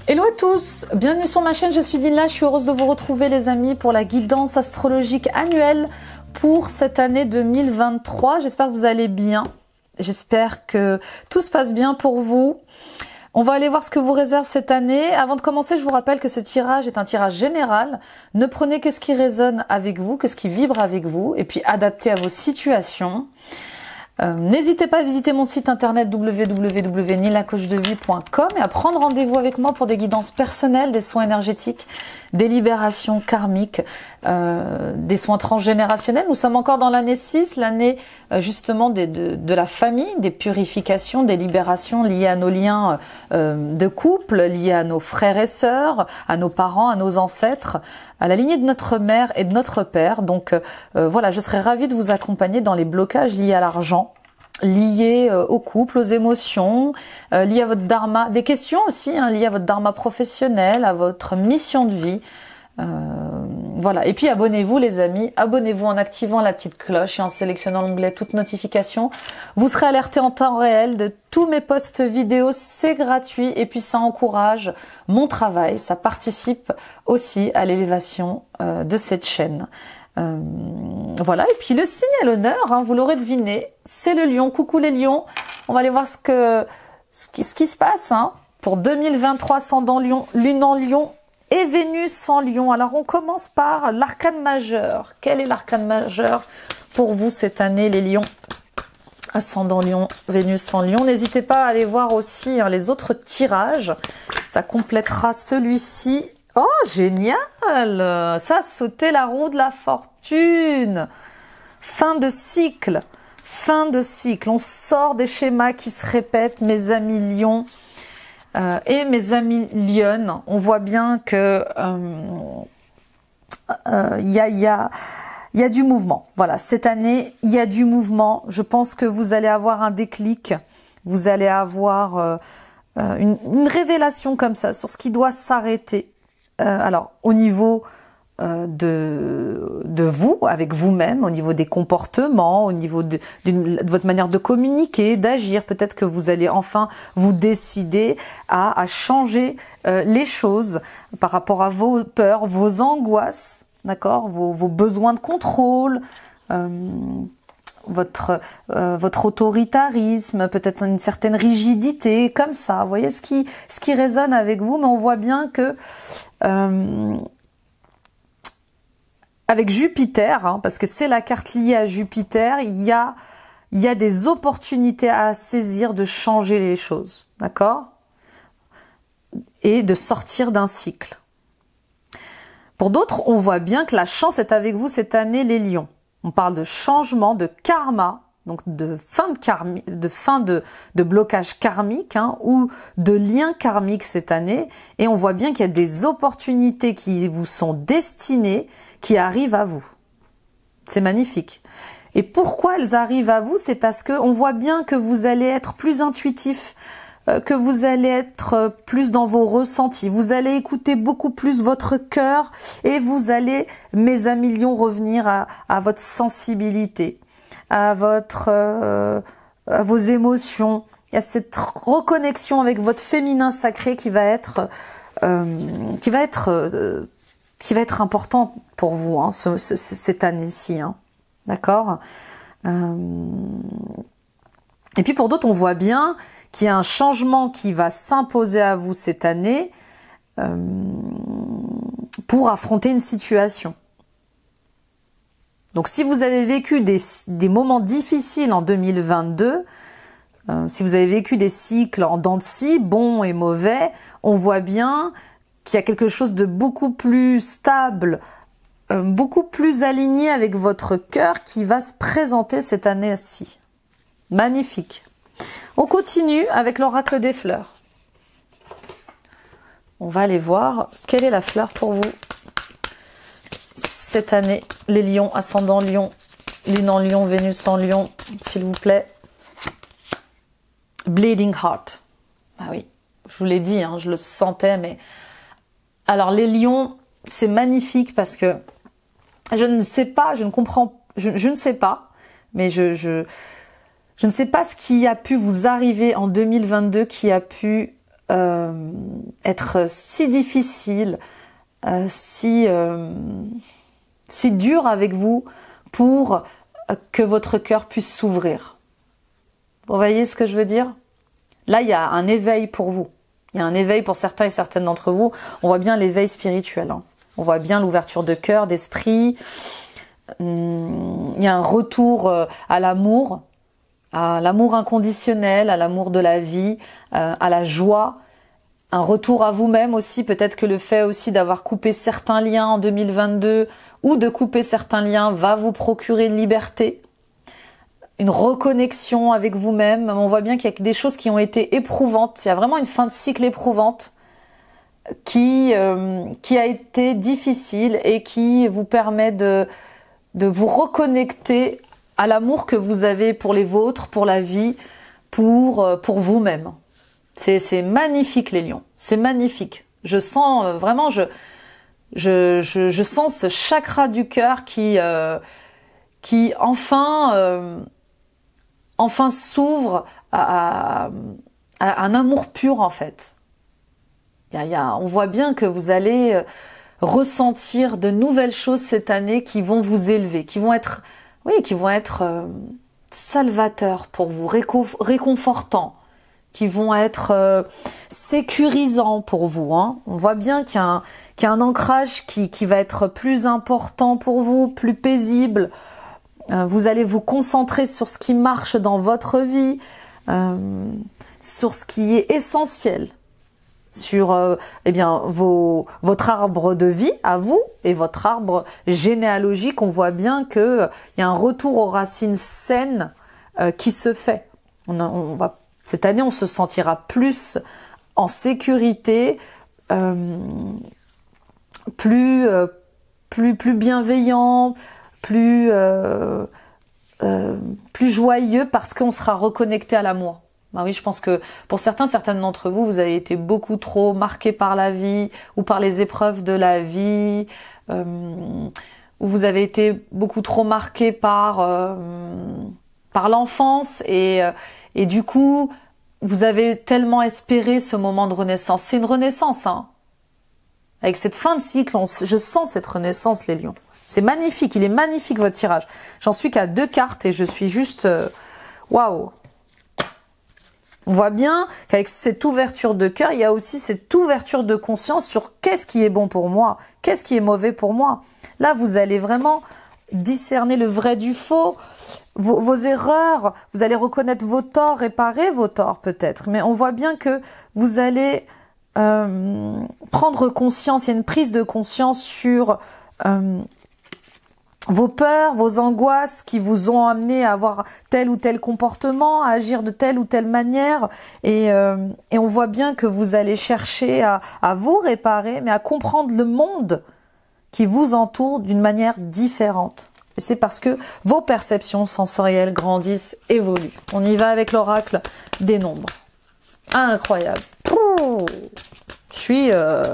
Hello à tous, bienvenue sur ma chaîne, je suis Dina, je suis heureuse de vous retrouver les amis pour la guidance astrologique annuelle pour cette année 2023. J'espère que vous allez bien, j'espère que tout se passe bien pour vous. On va aller voir ce que vous réserve cette année. Avant de commencer, je vous rappelle que ce tirage est un tirage général. Ne prenez que ce qui résonne avec vous, que ce qui vibre avec vous, et puis adaptez à vos situations. N'hésitez pas à visiter mon site internet www.nilacoachdevie.com et à prendre rendez-vous avec moi pour des guidances personnelles, des soins énergétiques, des libérations karmiques, des soins transgénérationnels. Nous sommes encore dans l'année 6, l'année justement de la famille, des purifications, des libérations liées à nos liens de couple, liées à nos frères et sœurs, à nos parents, à nos ancêtres, à la lignée de notre mère et de notre père. Donc voilà, je serais ravie de vous accompagner dans les blocages liés à l'argent, liés au couple, aux émotions, liés à votre dharma, des questions aussi liées à votre dharma professionnel, à votre mission de vie. Voilà, et puis abonnez-vous les amis, abonnez-vous en activant la petite cloche et en sélectionnant l'onglet toutes notifications. Vous serez alerté en temps réel de tous mes posts vidéo, c'est gratuit et puis ça encourage mon travail, ça participe aussi à l'élévation de cette chaîne. Voilà, et puis le signe à l'honneur, vous l'aurez deviné, c'est le lion. Coucou les lions, on va aller voir ce qui se passe pour 2023, ascendant lion, lune en lion et Vénus en lion. Alors on commence par l'arcane majeur. Quel est l'arcane majeur pour vous cette année les lions? Ascendant lion, Vénus en lion. N'hésitez pas à aller voir aussi les autres tirages, ça complétera celui-ci. Oh génial, ça a sauté la roue de la fortune. Fin de cycle, on sort des schémas qui se répètent mes amis lions. Et mes amis lionnes, on voit bien que il y a du mouvement. Voilà, cette année, il y a du mouvement. Je pense que vous allez avoir un déclic, vous allez avoir une révélation comme ça sur ce qui doit s'arrêter. Alors, au niveau de vous, avec vous-même, au niveau des comportements, au niveau de votre manière de communiquer, d'agir. Peut-être que vous allez enfin vous décider à changer les choses par rapport à vos peurs, vos angoisses, d'accord, vos besoins de contrôle, votre autoritarisme, peut-être une certaine rigidité, comme ça. Vous voyez ce qui résonne avec vous, mais on voit bien que avec Jupiter, parce que c'est la carte liée à Jupiter, il y a des opportunités à saisir de changer les choses, d'accord? Et de sortir d'un cycle. Pour d'autres, on voit bien que la chance est avec vous cette année, les lions. On parle de changement, de karma, donc de fin de blocage karmique ou de lien karmique cette année. Et on voit bien qu'il y a des opportunités qui vous sont destinées, qui arrivent à vous. C'est magnifique. Et pourquoi elles arrivent à vous? C'est parce que on voit bien que vous allez être plus intuitif, que vous allez être plus dans vos ressentis. Vous allez écouter beaucoup plus votre cœur et vous allez, mes amis lions, revenir à votre sensibilité, à vos émotions. Il y a cette reconnexion avec votre féminin sacré qui va être important pour vous cette année-ci, d'accord. Et puis pour d'autres, on voit bien qu'il y a un changement qui va s'imposer à vous cette année pour affronter une situation. Donc si vous avez vécu des moments difficiles en 2022, si vous avez vécu des cycles en dents de scie, bons et mauvais, on voit bien qu'il y a quelque chose de beaucoup plus stable, beaucoup plus aligné avec votre cœur qui va se présenter cette année-ci. Magnifique. On continue avec l'oracle des fleurs. On va aller voir quelle est la fleur pour vous cette année. Les lions, ascendant lion, lune en lion, Vénus en lion, s'il vous plaît. Bleeding Heart. Ah oui, je vous l'ai dit, je le sentais, mais... Alors les lions, c'est magnifique parce que je ne sais pas, je ne comprends, je ne sais pas, mais je ne sais pas ce qui a pu vous arriver en 2022 qui a pu être si difficile, si dur avec vous pour que votre cœur puisse s'ouvrir. Vous voyez ce que je veux dire? Là, il y a un éveil pour vous. Il y a un éveil pour certains et certaines d'entre vous. On voit bien l'éveil spirituel. Hein. On voit bien l'ouverture de cœur, d'esprit. Il y a un retour à l'amour inconditionnel, à l'amour de la vie, à la joie. Un retour à vous-même aussi. Peut-être que le fait aussi d'avoir coupé certains liens en 2022 ou de couper certains liens va vous procurer une liberté. Une reconnexion avec vous-même. On voit bien qu'il y a des choses qui ont été éprouvantes. Il y a vraiment une fin de cycle éprouvante qui a été difficile et qui vous permet de vous reconnecter à l'amour que vous avez pour les vôtres, pour la vie, pour vous-même. C'est magnifique les lions. C'est magnifique. Je sens vraiment, je sens ce chakra du cœur qui enfin s'ouvre à un amour pur en fait. On voit bien que vous allez ressentir de nouvelles choses cette année qui vont vous élever, qui vont être salvateurs pour vous, réconfortants, qui vont être sécurisants pour vous. Hein. On voit bien qu'il y a un ancrage qui va être plus important pour vous, plus paisible. Vous allez vous concentrer sur ce qui marche dans votre vie, sur ce qui est essentiel, sur votre arbre de vie à vous et votre arbre généalogique. On voit bien que il y a un retour aux racines saines qui se fait. Cette année, on se sentira plus en sécurité, plus bienveillant, plus joyeux parce qu'on sera reconnecté à l'amour. Ben oui, je pense que pour certaines d'entre vous, vous avez été beaucoup trop marqués par la vie ou par les épreuves de la vie, ou vous avez été beaucoup trop marqués par l'enfance et du coup, vous avez tellement espéré ce moment de renaissance. C'est une renaissance, hein. Avec cette fin de cycle, je sens cette renaissance, les lions. C'est magnifique, il est magnifique votre tirage. J'en suis qu'à 2 cartes et je suis juste... waouh. On voit bien qu'avec cette ouverture de cœur, il y a aussi cette ouverture de conscience sur qu'est-ce qui est bon pour moi, qu'est-ce qui est mauvais pour moi. Là, vous allez vraiment discerner le vrai du faux, vos erreurs, vous allez reconnaître vos torts, réparer vos torts peut-être. Mais on voit bien que vous allez prendre conscience, il y a une prise de conscience sur... vos peurs, vos angoisses qui vous ont amené à avoir tel ou tel comportement, à agir de telle ou telle manière. Et on voit bien que vous allez chercher à vous réparer, mais à comprendre le monde qui vous entoure d'une manière différente. Et c'est parce que vos perceptions sensorielles grandissent, évoluent. On y va avec l'oracle des nombres. Incroyable. Ouh, je suis...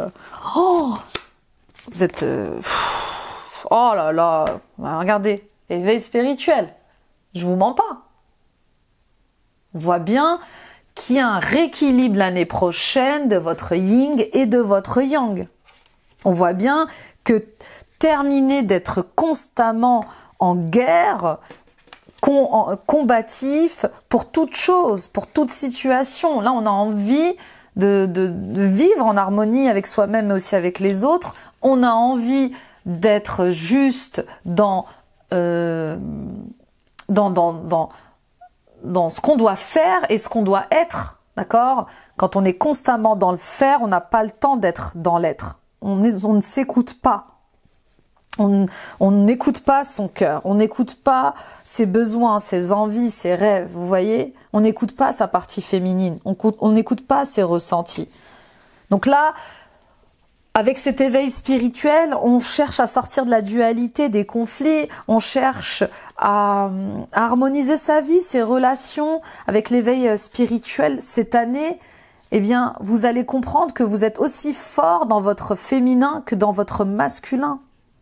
vous êtes... oh là là, regardez, éveil spirituel, je vous mens pas. On voit bien qu'il y a un rééquilibre l'année prochaine de votre yin et de votre yang. On voit bien que terminer d'être constamment en guerre, combatif pour toute chose, pour toute situation. Là, on a envie de vivre en harmonie avec soi-même mais aussi avec les autres. On a envie d'être juste dans ce qu'on doit faire et ce qu'on doit être, d'accord? Quand on est constamment dans le faire, on n'a pas le temps d'être dans l'être. On ne s'écoute pas. On n'écoute pas son cœur, on n'écoute pas ses besoins, ses envies, ses rêves, vous voyez? On n'écoute pas sa partie féminine, on n'écoute pas ses ressentis. Donc là, avec cet éveil spirituel, on cherche à sortir de la dualité, des conflits, on cherche à harmoniser sa vie, ses relations. Avec l'éveil spirituel cette année, eh bien, vous allez comprendre que vous êtes aussi fort dans votre féminin que dans votre masculin.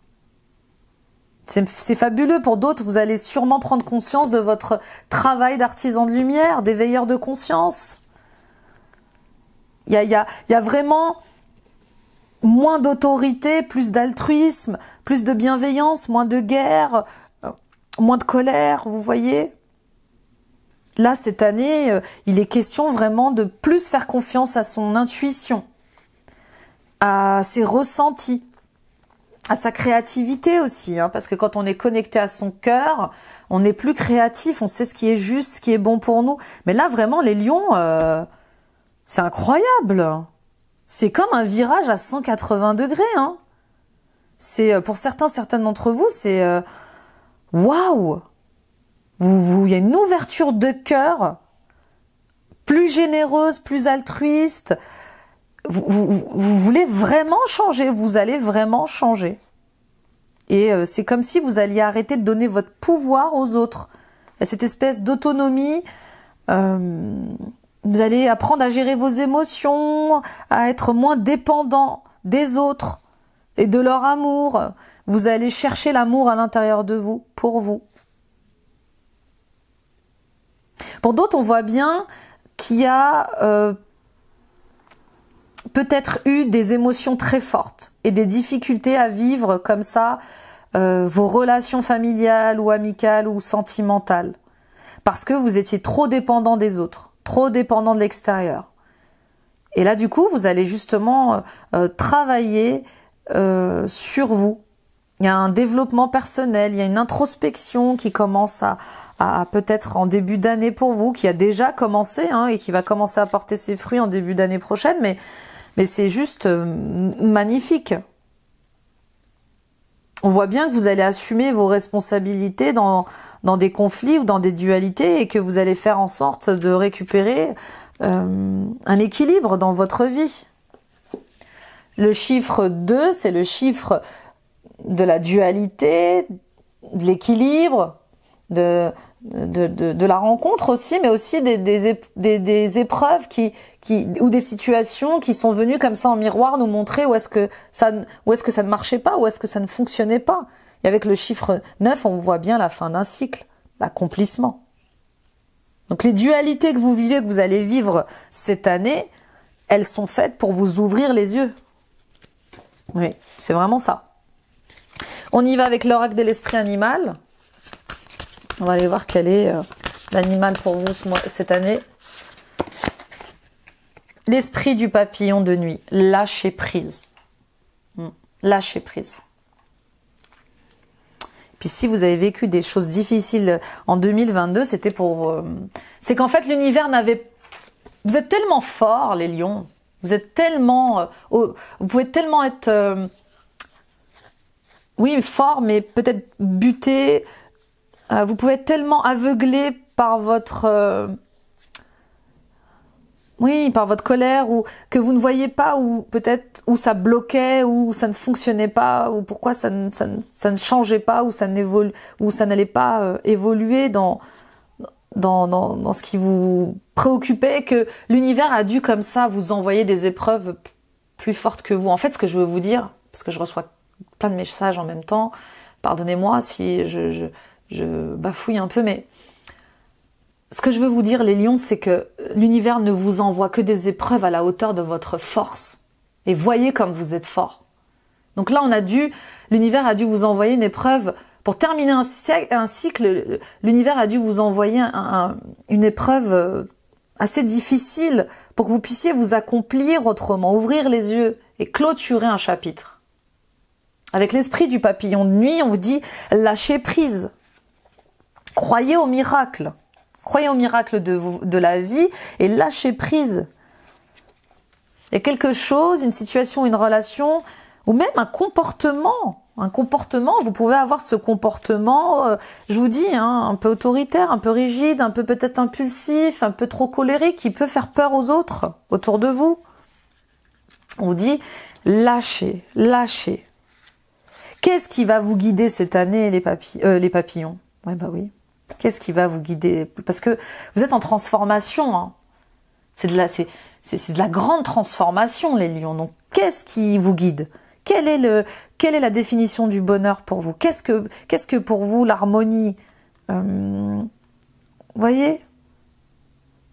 C'est fabuleux. Pour d'autres, vous allez sûrement prendre conscience de votre travail d'artisan de lumière, d'éveilleur de conscience. Il y a vraiment moins d'autorité, plus d'altruisme, plus de bienveillance, moins de guerre, moins de colère, vous voyez? Là, cette année, il est question vraiment de plus faire confiance à son intuition, à ses ressentis, à sa créativité aussi, hein, parce que quand on est connecté à son cœur, on est plus créatif, on sait ce qui est juste, ce qui est bon pour nous. Mais là, vraiment, les lions, c'est incroyable. C'est comme un virage à 180 degrés. Hein. C'est pour certaines d'entre vous, c'est waouh. Il y a une ouverture de cœur, plus généreuse, plus altruiste. Vous voulez vraiment changer, vous allez vraiment changer. Et c'est comme si vous alliez arrêter de donner votre pouvoir aux autres. Il y a cette espèce d'autonomie. Vous allez apprendre à gérer vos émotions, à être moins dépendant des autres et de leur amour. Vous allez chercher l'amour à l'intérieur de vous, pour vous. Pour d'autres, on voit bien qu'il y a peut-être eu des émotions très fortes et des difficultés à vivre comme ça vos relations familiales ou amicales ou sentimentales. Parce que vous étiez trop dépendant des autres, trop dépendant de l'extérieur. Et là, du coup, vous allez justement travailler sur vous. Il y a un développement personnel, il y a une introspection qui commence à peut-être en début d'année pour vous, qui a déjà commencé hein, et qui va commencer à porter ses fruits en début d'année prochaine, mais c'est juste magnifique. On voit bien que vous allez assumer vos responsabilités dans des conflits ou dans des dualités et que vous allez faire en sorte de récupérer un équilibre dans votre vie. Le chiffre 2, c'est le chiffre de la dualité, de l'équilibre, de la rencontre aussi, mais aussi des épreuves ou des situations qui sont venues comme ça en miroir nous montrer où est-ce que ça ne marchait pas, où est-ce que ça ne fonctionnait pas. Et avec le chiffre 9, on voit bien la fin d'un cycle, l'accomplissement. Donc les dualités que vous vivez, que vous allez vivre cette année, elles sont faites pour vous ouvrir les yeux. Oui, c'est vraiment ça. On y va avec l'oracle de l'esprit animal. On va aller voir quel est l'animal pour vous cette année. L'esprit du papillon de nuit. Lâcher prise. Lâcher prise. Puis si vous avez vécu des choses difficiles en 2022, c'était pour... c'est qu'en fait, l'univers n'avait... Vous êtes tellement forts, les lions. Vous êtes tellement... vous pouvez tellement être... oui, fort, mais peut-être buté. Vous pouvez être tellement aveuglé par votre... par votre colère, ou que vous ne voyez pas, ou peut-être où ça bloquait, ou ça ne fonctionnait pas, ou pourquoi ça ne changeait pas, ou ça n'allait pas évoluer dans ce qui vous préoccupait, que l'univers a dû comme ça vous envoyer des épreuves plus fortes que vous. En fait, ce que je veux vous dire, parce que je reçois plein de messages en même temps, pardonnez-moi si je bafouille un peu, mais ce que je veux vous dire, les lions, c'est que l'univers ne vous envoie que des épreuves à la hauteur de votre force. Et voyez comme vous êtes fort. Donc là, l'univers a dû vous envoyer une épreuve. Pour terminer un cycle, l'univers a dû vous envoyer une épreuve assez difficile pour que vous puissiez vous accomplir autrement, ouvrir les yeux et clôturer un chapitre. Avec l'esprit du papillon de nuit, on vous dit lâchez prise. Croyez au miracle. Croyez au miracle de la vie et lâchez prise. Il y a quelque chose, une situation, une relation, ou même un comportement. Vous pouvez avoir ce comportement, je vous dis, un peu autoritaire, un peu rigide, un peu peut-être impulsif, un peu trop colérique, qui peut faire peur aux autres autour de vous. On vous dit lâchez, lâchez. Qu'est-ce qui va vous guider cette année, les papillons? Ouais, bah oui. Qu'est-ce qui va vous guider? Parce que vous êtes en transformation. Hein. C'est de la grande transformation, les lions. Donc, qu'est-ce qui vous guide? Quelle est la définition du bonheur pour vous? Qu'est-ce que pour vous l'harmonie? Voyez?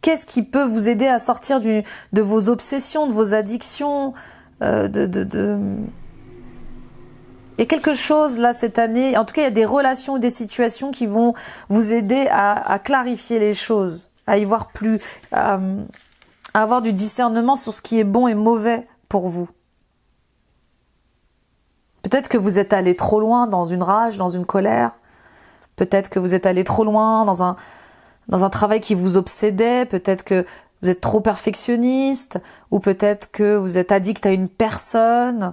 qu'est-ce qui peut vous aider à sortir de vos obsessions, de vos addictions, Il y a quelque chose là cette année, en tout cas il y a des relations ou des situations qui vont vous aider à clarifier les choses, à y voir plus, à avoir du discernement sur ce qui est bon et mauvais pour vous. Peut-être que vous êtes allé trop loin dans une rage, dans une colère. Peut-être que vous êtes allé trop loin dans un travail qui vous obsédait. Peut-être que vous êtes trop perfectionniste. Ou peut-être que vous êtes addict à une personne.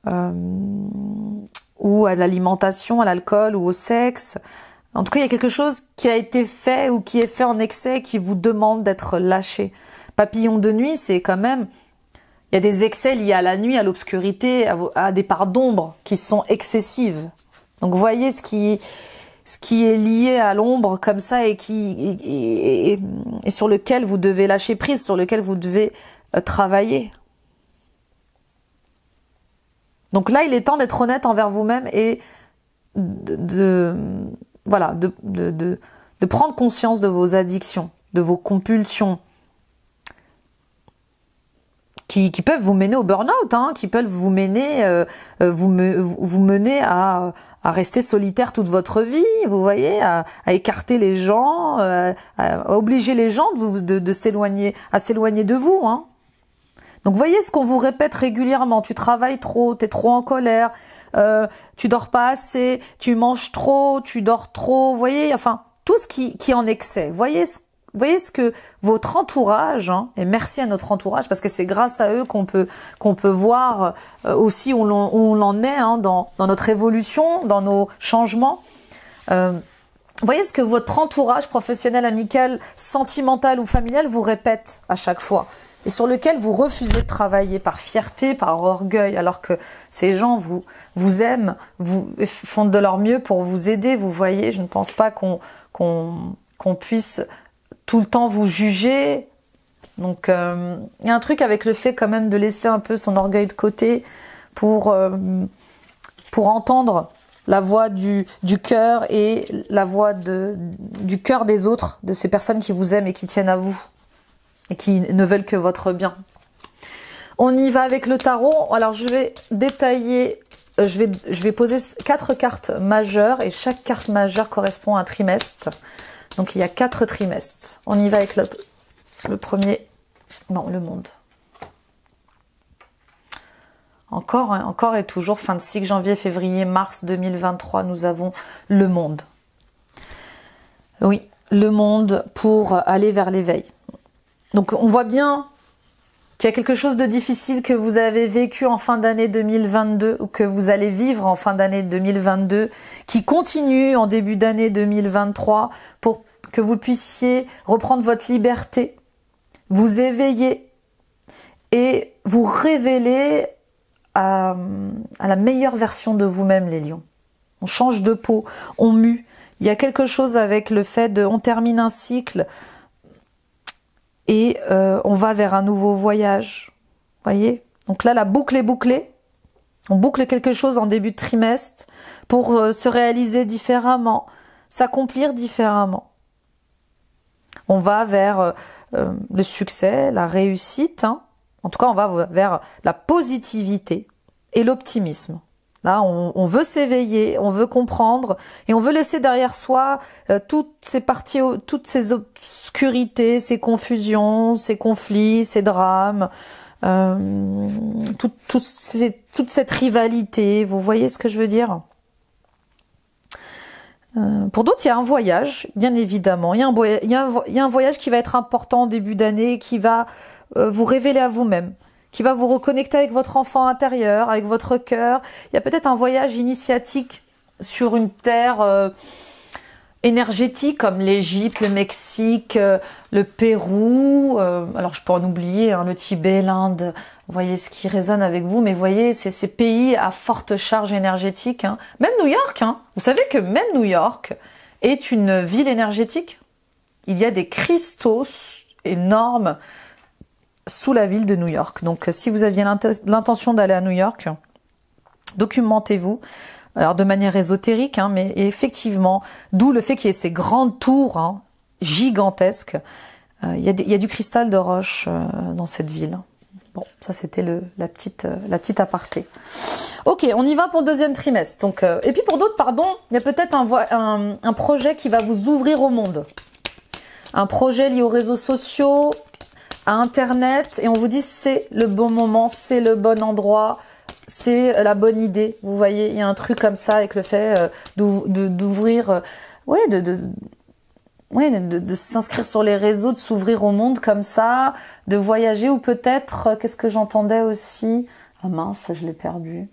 Ou à l'alimentation, à l'alcool ou au sexe. En tout cas, il y a quelque chose qui a été fait ou qui est fait en excès qui vous demande d'être lâché. Papillon de nuit, c'est quand même... Il y a des excès liés à la nuit, à l'obscurité, à des parts d'ombre qui sont excessives. Donc voyez ce qui est lié à l'ombre comme ça et sur lequel vous devez lâcher prise, sur lequel vous devez travailler. Donc là, il est temps d'être honnête envers vous-même et de prendre conscience de vos addictions, de vos compulsions, qui peuvent vous mener au burn-out, qui peuvent vous mener, vous mener à rester solitaire toute votre vie, vous voyez, à écarter les gens, à obliger les gens de s'éloigner, à s'éloigner de vous. Donc voyez ce qu'on vous répète régulièrement, tu travailles trop, t'es trop en colère, tu dors pas assez, tu manges trop, tu dors trop, voyez, enfin tout ce qui est en excès. Voyez ce que votre entourage, et merci à notre entourage parce que c'est grâce à eux qu'on peut voir aussi où l'on en est dans notre évolution, dans nos changements. Voyez ce que votre entourage professionnel, amical, sentimental ou familial vous répète à chaque fois et sur lequel vous refusez de travailler par fierté, par orgueil, alors que ces gens vous aiment, vous font de leur mieux pour vous aider. Vous voyez, je ne pense pas qu'on puisse tout le temps vous juger. Donc il y a un truc avec le fait quand même de laisser un peu son orgueil de côté pour entendre la voix du cœur et la voix du cœur des autres, de ces personnes qui vous aiment et qui tiennent à vous et qui ne veulent que votre bien. On y va avec le tarot. Alors je vais détailler, je vais poser 4 cartes majeures et chaque carte majeure correspond à un trimestre. Donc il y a 4 trimestres. On y va avec le premier. Non, le monde. Encore et toujours, fin de cycle, janvier, février, mars 2023, nous avons le monde. Oui, le monde pour aller vers l'éveil. Donc on voit bien qu'il y a quelque chose de difficile que vous avez vécu en fin d'année 2022 ou que vous allez vivre en fin d'année 2022, qui continue en début d'année 2023 pour que vous puissiez reprendre votre liberté, vous éveiller et vous révéler à la meilleure version de vous-même, les lions. On change de peau, on mue. Il y a quelque chose avec le fait on termine un cycle et on va vers un nouveau voyage. Voyez ? Donc là, la boucle est bouclée. On boucle quelque chose en début de trimestre pour se réaliser différemment, s'accomplir différemment. On va vers le succès, la réussite. En tout cas, on va vers la positivité et l'optimisme. Là, on veut s'éveiller, on veut comprendre et on veut laisser derrière soi toutes ces parties, toutes ces obscurités, ces confusions, ces conflits, ces drames, toute cette rivalité. Vous voyez ce que je veux dire ? Pour d'autres, il y a un voyage, bien évidemment. Il y a un voyage qui va être important en début d'année, qui va vous révéler à vous-même, qui va vous reconnecter avec votre enfant intérieur, avec votre cœur. Il y a peut-être un voyage initiatique sur une terre énergétique comme l'Égypte, le Mexique, le Pérou. Alors je peux en oublier, le Tibet, l'Inde. Vous voyez ce qui résonne avec vous, mais vous voyez, c'est ces pays à forte charge énergétique. Même New York, vous savez que même New York est une ville énergétique. Il y a des cristaux énormes sous la ville de New York. Donc si vous aviez l'intention d'aller à New York, documentez-vous. Alors de manière ésotérique, mais effectivement, d'où le fait qu'il y ait ces grandes tours gigantesques. Il y a du cristal de roche dans cette ville. Bon, ça c'était la petite aparté. Ok, on y va pour le deuxième trimestre. Donc, et puis pour d'autres, pardon, il y a peut-être un projet qui va vous ouvrir au monde. Un projet lié aux réseaux sociaux, à Internet, et on vous dit c'est le bon moment, c'est le bon endroit, c'est la bonne idée. Vous voyez, il y a un truc comme ça avec le fait d'ouvrir, de s'inscrire sur les réseaux, de s'ouvrir au monde comme ça, de voyager, ou peut-être, qu'est-ce que j'entendais aussi? Ah mince, je l'ai perdu.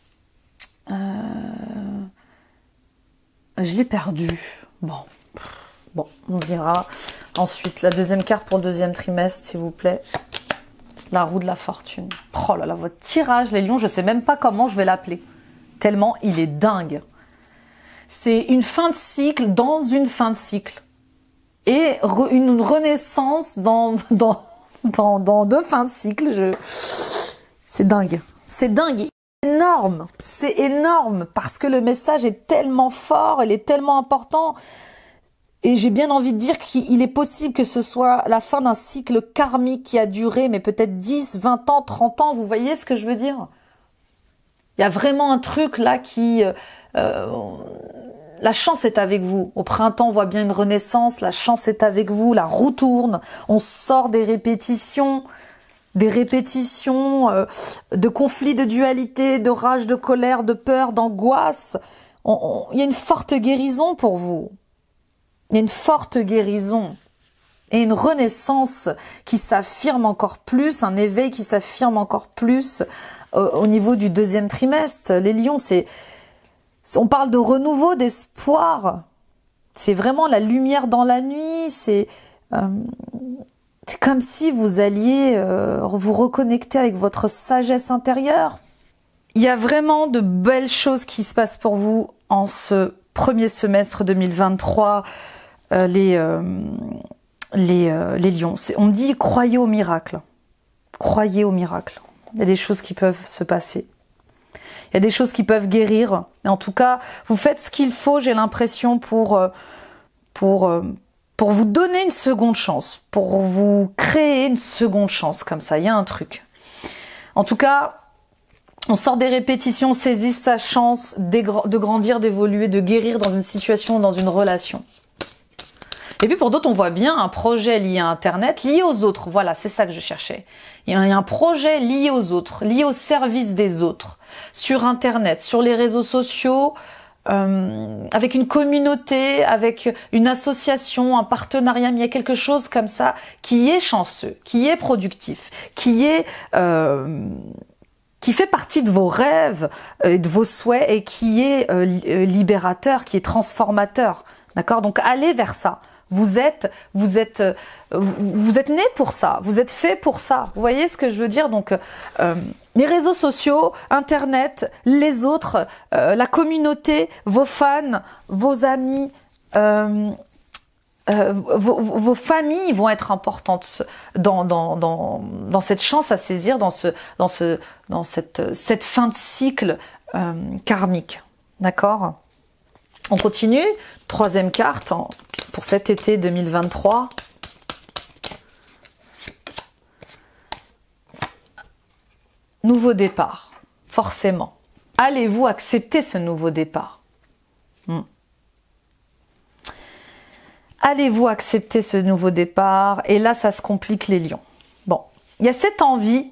Je l'ai perdu. Bon, on verra. Ensuite, la deuxième carte pour le deuxième trimestre, s'il vous plaît. La roue de la fortune. Oh là là, votre tirage, les lions, je sais même pas comment je vais l'appeler. Tellement il est dingue. C'est une fin de cycle dans une fin de cycle. Et une renaissance dans deux fins de cycle. C'est dingue. C'est dingue. Énorme. C'est énorme parce que le message est tellement fort, il est tellement important. Et j'ai bien envie de dire qu'il est possible que ce soit la fin d'un cycle karmique qui a duré, mais peut-être 10, 20 ans, 30 ans. Vous voyez ce que je veux dire? Il y a vraiment un truc là qui... la chance est avec vous. Au printemps, on voit bien une renaissance. La chance est avec vous. La roue tourne. On sort des répétitions, de conflits, de dualité, de rage, de colère, de peur, d'angoisse. Il y a une forte guérison pour vous. Il y a une forte guérison et une renaissance qui s'affirme encore plus, un éveil qui s'affirme encore plus au niveau du deuxième trimestre. Les lions, on parle de renouveau, d'espoir. C'est vraiment la lumière dans la nuit. C'est comme si vous alliez vous reconnecter avec votre sagesse intérieure. Il y a vraiment de belles choses qui se passent pour vous en ce premier semestre 2023. Les lions. On me dit croyez au miracle. Croyez au miracle. Il y a des choses qui peuvent se passer. Il y a des choses qui peuvent guérir. Et en tout cas, vous faites ce qu'il faut, j'ai l'impression, pour vous donner une seconde chance, pour vous créer une seconde chance, comme ça. Il y a un truc. En tout cas, on sort des répétitions, on saisit sa chance de grandir, d'évoluer, de guérir dans une situation, dans une relation. Et puis pour d'autres, on voit bien un projet lié à Internet, lié aux autres. Voilà, c'est ça que je cherchais. Il y a un projet lié aux autres, lié au service des autres, sur Internet, sur les réseaux sociaux, avec une communauté, avec une association, un partenariat. Mais il y a quelque chose comme ça qui est chanceux, qui est productif, qui fait partie de vos rêves, de vos souhaits, et qui est libérateur, qui est transformateur. D'accord? Donc allez vers ça. Vous êtes né pour ça, vous êtes fait pour ça. Vous voyez ce que je veux dire? Donc, les réseaux sociaux, Internet, les autres, la communauté, vos fans, vos amis, vos familles vont être importantes dans cette chance à saisir, dans cette fin de cycle karmique. D'accord? On continue. Troisième carte pour cet été 2023. Nouveau départ, forcément. Allez-vous accepter ce nouveau départ? Allez-vous accepter ce nouveau départ? Et là, ça se complique, les lions. Bon, il y a cette envie.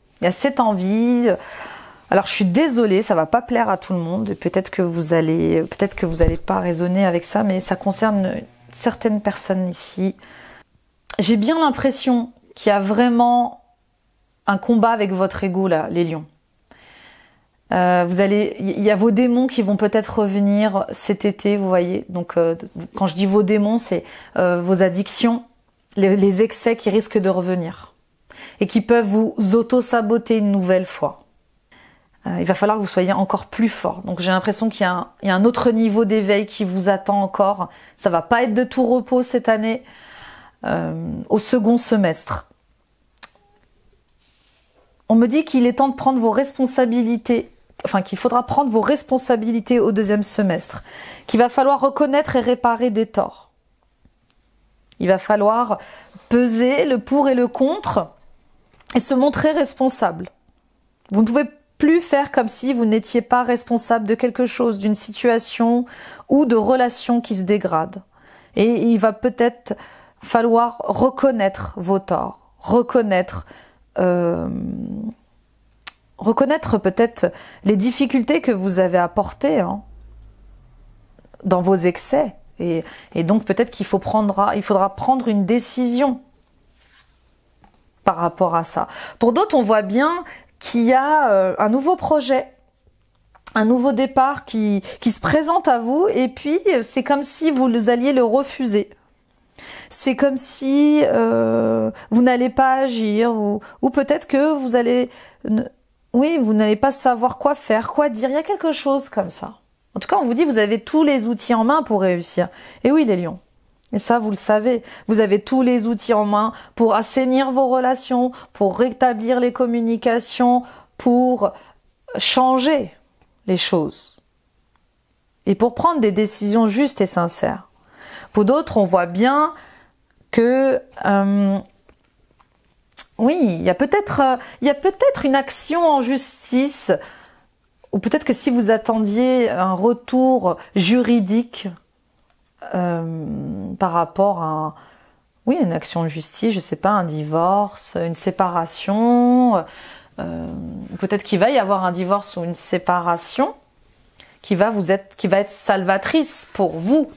Alors, je suis désolée, ça va pas plaire à tout le monde. Peut-être que vous allez pas raisonner avec ça, mais ça concerne certaines personnes ici. J'ai bien l'impression qu'il y a vraiment un combat avec votre ego là, les lions. Il y a vos démons qui vont peut-être revenir cet été, vous voyez. Donc, quand je dis vos démons, c'est vos addictions, les excès qui risquent de revenir et qui peuvent vous auto-saboter une nouvelle fois. Il va falloir que vous soyez encore plus fort. Donc j'ai l'impression qu'il y a un autre niveau d'éveil qui vous attend encore. Ça va pas être de tout repos cette année, au second semestre. On me dit qu'il est temps de prendre vos responsabilités, enfin qu'il faudra prendre vos responsabilités au deuxième semestre, qu'il va falloir reconnaître et réparer des torts. Il va falloir peser le pour et le contre et se montrer responsable. Vous ne pouvez plus faire comme si vous n'étiez pas responsable de quelque chose, d'une situation ou de relations qui se dégradent. Et il va peut-être falloir reconnaître vos torts, reconnaître peut-être les difficultés que vous avez apportées dans vos excès. Et donc peut-être il faudra prendre une décision par rapport à ça. Pour d'autres, on voit bien qu'il y a un nouveau projet, un nouveau départ qui se présente à vous, et puis c'est comme si vous alliez le refuser. C'est comme si vous n'allez pas agir, ou peut-être que vous n'allez pas savoir quoi faire, quoi dire. Il y a quelque chose comme ça. En tout cas, on vous dit vous avez tous les outils en main pour réussir. Et oui, les lions. Et ça, vous le savez. Vous avez tous les outils en main pour assainir vos relations, pour rétablir les communications, pour changer les choses. Et pour prendre des décisions justes et sincères. Pour d'autres, on voit bien que oui, il y a peut-être une action en justice, ou peut-être que si vous attendiez un retour juridique par rapport à une action de justice, je sais pas, un divorce, une séparation, peut-être qu'il va y avoir un divorce ou une séparation qui va être salvatrice pour vous.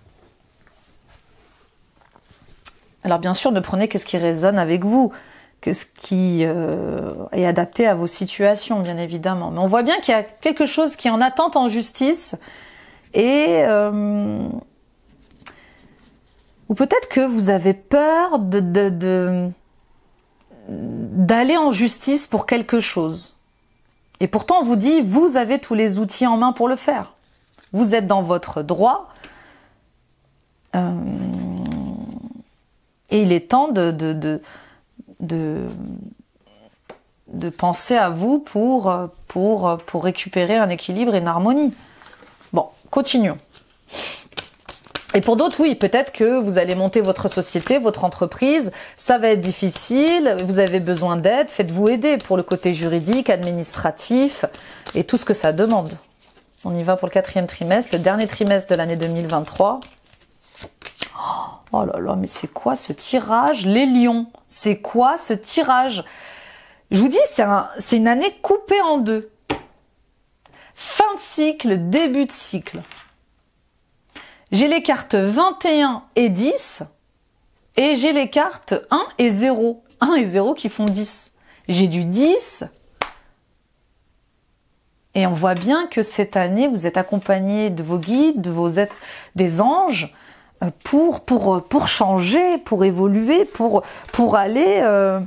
Alors bien sûr, ne prenez que ce qui résonne avec vous, que ce qui est adapté à vos situations, bien évidemment. Mais on voit bien qu'il y a quelque chose qui est en attente en justice, et ou peut-être que vous avez peur d'aller en justice pour quelque chose. Et pourtant, on vous dit, vous avez tous les outils en main pour le faire. Vous êtes dans votre droit. Et il est temps de penser à vous pour récupérer un équilibre et une harmonie. Bon, continuons. Et pour d'autres, oui, peut-être que vous allez monter votre société, votre entreprise, ça va être difficile, vous avez besoin d'aide, faites-vous aider pour le côté juridique, administratif et tout ce que ça demande. On y va pour le 4e trimestre, le dernier trimestre de l'année 2023. Oh là là, mais c'est quoi ce tirage, les lions? C'est quoi ce tirage? Je vous dis, c'est une année coupée en deux. Fin de cycle, début de cycle. J'ai les cartes 21 et 10, et j'ai les cartes 1 et 0. 1 et 0 qui font 10. J'ai du 10, et on voit bien que cette année, vous êtes accompagné de vos guides, des anges, pour changer, pour évoluer, pour aller,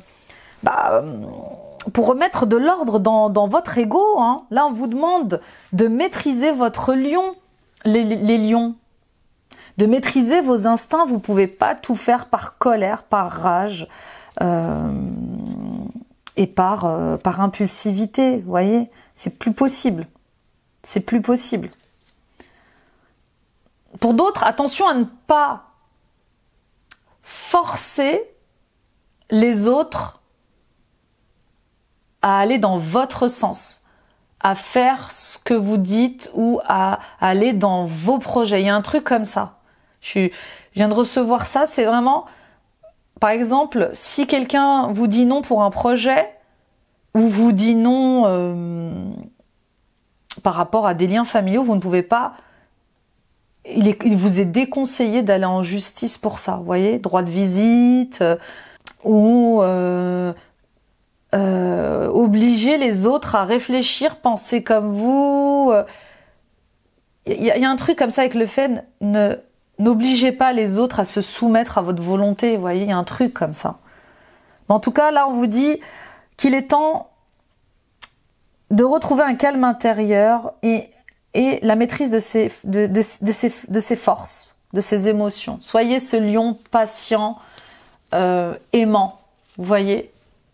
pour remettre de l'ordre dans votre ego. Là, on vous demande de maîtriser votre lion, les lions. De maîtriser vos instincts, vous pouvez pas tout faire par colère, par rage et par impulsivité, vous voyez, c'est plus possible. C'est plus possible. Pour d'autres, attention à ne pas forcer les autres à aller dans votre sens, à faire ce que vous dites ou à aller dans vos projets. Il y a un truc comme ça. Je viens de recevoir ça, c'est vraiment, par exemple, si quelqu'un vous dit non pour un projet, ou vous dit non par rapport à des liens familiaux, vous ne pouvez pas, il vous est déconseillé d'aller en justice pour ça, vous voyez, droit de visite, ou obliger les autres à réfléchir, penser comme vous. Il y a un truc comme ça avec le fait, n'obligez pas les autres à se soumettre à votre volonté, vous voyez, il y a un truc comme ça. Mais en tout cas, là, on vous dit qu'il est temps de retrouver un calme intérieur et la maîtrise de ses forces, de ses émotions. Soyez ce lion patient, aimant, vous voyez.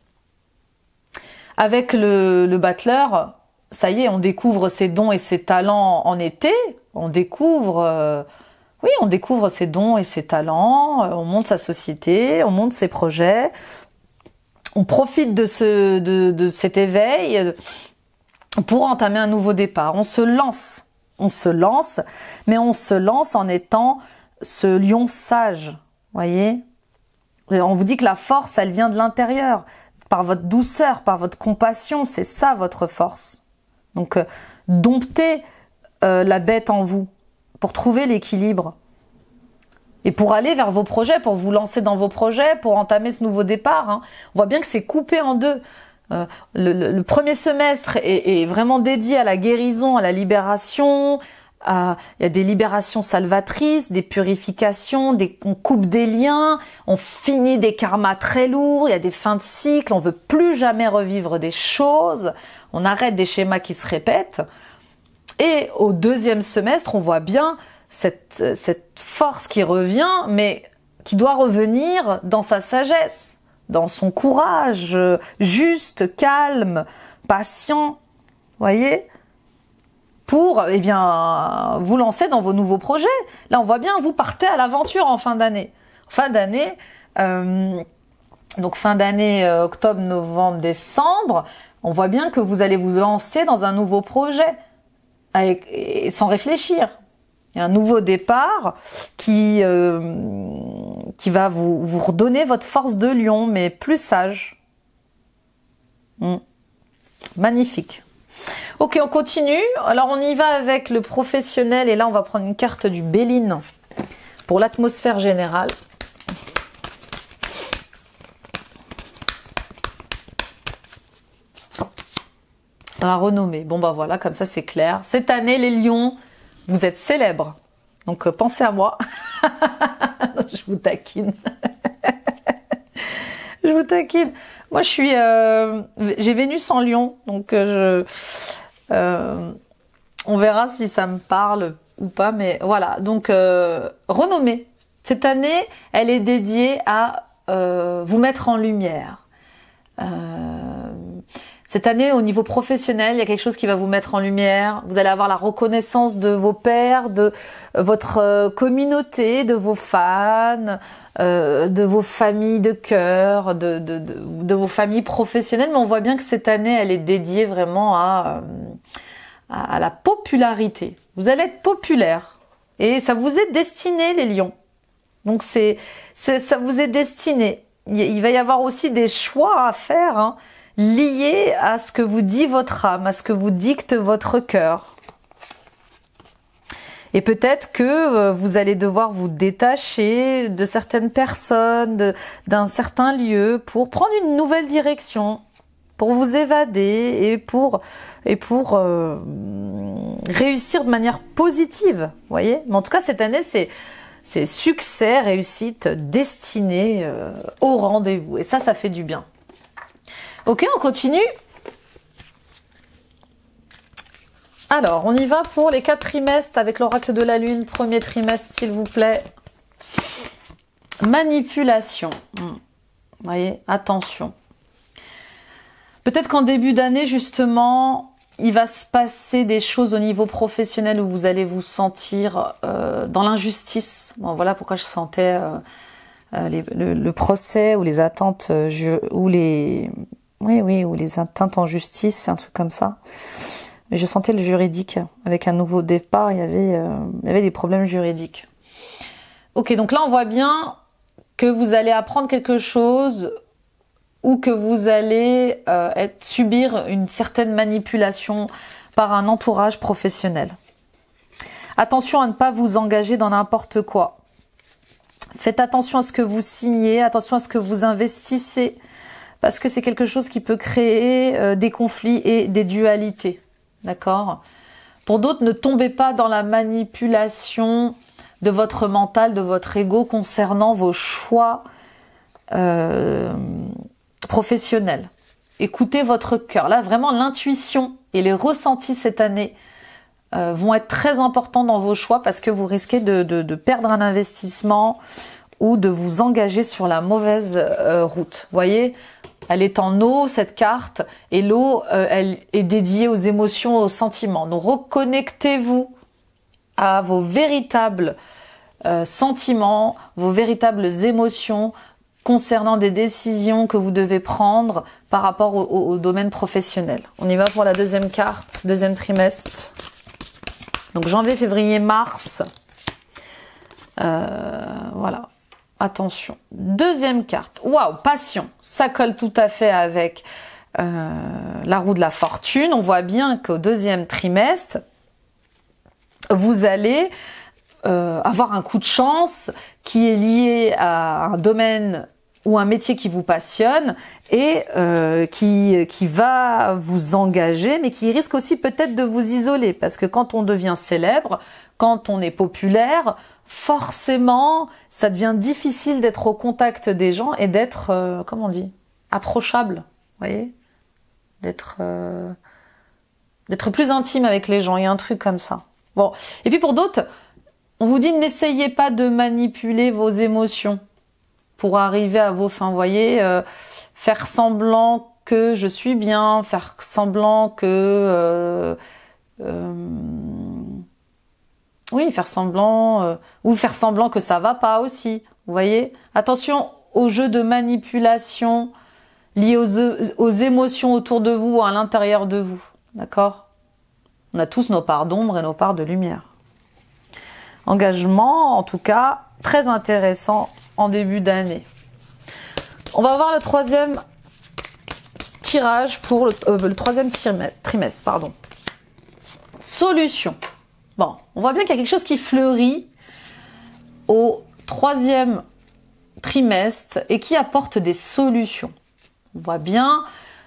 Avec le battleur, ça y est, on découvre ses dons et ses talents en été, on découvre Oui, on découvre ses dons et ses talents, on monte sa société, on monte ses projets, on profite de cet éveil pour entamer un nouveau départ. On se lance, mais on se lance en étant ce lion sage, voyez. Et on vous dit que la force, elle vient de l'intérieur, par votre douceur, par votre compassion, c'est ça votre force. Donc, domptez la bête en vous pour trouver l'équilibre et pour aller vers vos projets, pour vous lancer dans vos projets, pour entamer ce nouveau départ. Hein. On voit bien que c'est coupé en deux. Le premier semestre est vraiment dédié à la guérison, à la libération. Il y a des libérations salvatrices, des purifications, on coupe des liens, on finit des karmas très lourds, il y a des fins de cycle, on veut plus jamais revivre des choses, on arrête des schémas qui se répètent. Et au deuxième semestre, on voit bien cette force qui revient, mais qui doit revenir dans sa sagesse, dans son courage, juste, calme, patient, voyez, pour eh bien vous lancer dans vos nouveaux projets. Là, on voit bien, vous partez à l'aventure en fin d'année. Donc fin d'année, octobre, novembre, décembre, on voit bien que vous allez vous lancer dans un nouveau projet sans réfléchir. Il y a un nouveau départ qui va vous redonner votre force de lion, mais plus sage. Magnifique. Ok, on continue. Alors, on y va avec le professionnel. Et là, on va prendre une carte du Béline pour l'atmosphère générale. La renommée. Bon, bah voilà, comme ça, c'est clair. Cette année, les lions, vous êtes célèbres. Donc, pensez à moi. Je vous taquine. Je vous taquine. Moi, j'ai Vénus en Lion, donc on verra si ça me parle ou pas, mais voilà. Donc, renommée. Cette année, elle est dédiée à vous mettre en lumière. Cette année, au niveau professionnel, il y a quelque chose qui va vous mettre en lumière. Vous allez avoir la reconnaissance de vos pairs, de votre communauté, de vos fans, de vos familles de cœur, de vos familles professionnelles. Mais on voit bien que cette année, elle est dédiée vraiment à la popularité. Vous allez être populaire. Et ça vous est destiné, les lions. Donc ça vous est destiné. Il va y avoir aussi des choix à faire, hein, liés à ce que vous dit votre âme, à ce que vous dicte votre cœur. Et peut-être que vous allez devoir vous détacher de certaines personnes, d'un certain lieu pour prendre une nouvelle direction, pour vous évader et pour réussir de manière positive, voyez. Mais en tout cas, cette année, c'est succès, réussite, destinée au rendez-vous. Et ça fait du bien. Ok, on continue. Alors, on y va pour les 4 trimestres avec l'oracle de la Lune. Premier trimestre, s'il vous plaît. Manipulation. Vous voyez, attention. Peut-être qu'en début d'année, justement, il va se passer des choses au niveau professionnel où vous allez vous sentir dans l'injustice. Bon, voilà pourquoi je sentais le procès ou les attentes ou les atteintes en justice, c'est un truc comme ça. Mais je sentais le juridique. Avec un nouveau départ, il y avait des problèmes juridiques. Ok, donc là, on voit bien que vous allez apprendre quelque chose ou que vous allez subir une certaine manipulation par un entourage professionnel. Attention à ne pas vous engager dans n'importe quoi. Faites attention à ce que vous signez, attention à ce que vous investissez, parce que c'est quelque chose qui peut créer des conflits et des dualités. D'accord ? Pour d'autres, ne tombez pas dans la manipulation de votre mental, de votre ego concernant vos choix professionnels. Écoutez votre cœur. Là, vraiment, l'intuition et les ressentis cette année vont être très importants dans vos choix parce que vous risquez de perdre un investissement ou de vous engager sur la mauvaise route. Vous voyez ? Elle est en eau, cette carte, et l'eau, elle est dédiée aux émotions, aux sentiments. Donc, reconnectez-vous à vos véritables sentiments, vos véritables émotions concernant des décisions que vous devez prendre par rapport au domaine professionnel. On y va pour la deuxième carte, deuxième trimestre. Donc janvier, février, mars. Voilà. Attention. Deuxième carte. Waouh, passion. Ça colle tout à fait avec la roue de la fortune. On voit bien qu'au deuxième trimestre, vous allez avoir un coup de chance qui est lié à un domaine ou un métier qui vous passionne et qui va vous engager, mais qui risque aussi peut-être de vous isoler, parce que quand on devient célèbre, quand on est populaire, forcément, ça devient difficile d'être au contact des gens et d'être, comment on dit, approchable, vous voyez, d'être plus intime avec les gens. Il y a un truc comme ça. Bon, et puis pour d'autres, on vous dit n'essayez pas de manipuler vos émotions pour arriver à vos fins. Vous voyez, faire semblant que je suis bien, faire semblant que oui, faire semblant ou faire semblant que ça va pas aussi. Vous voyez, attention aux jeux de manipulation liés aux émotions autour de vous, à l'intérieur de vous. D'accord? On a tous nos parts d'ombre et nos parts de lumière. Engagement, en tout cas, très intéressant en début d'année. On va voir le troisième tirage pour le troisième trimestre. Pardon. Solution. Bon, on voit bien qu'il y a quelque chose qui fleurit au troisième trimestre et qui apporte des solutions. On voit bien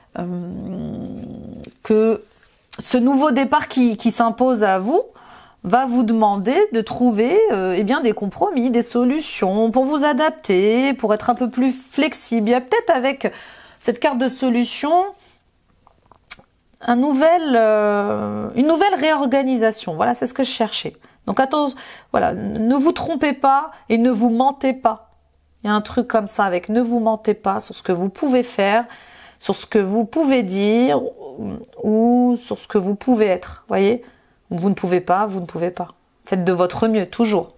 que ce nouveau départ qui s'impose à vous va vous demander de trouver eh bien des compromis, des solutions pour vous adapter, pour être un peu plus flexible. Il y a peut-être avec cette carte de solution une nouvelle réorganisation. Voilà, c'est ce que je cherchais. Donc attention, voilà, ne vous trompez pas et ne vous mentez pas. Il y a un truc comme ça avec ne vous mentez pas sur ce que vous pouvez faire, sur ce que vous pouvez dire ou sur ce que vous pouvez être. Voyez, vous ne pouvez pas, vous ne pouvez pas. Faites de votre mieux, toujours.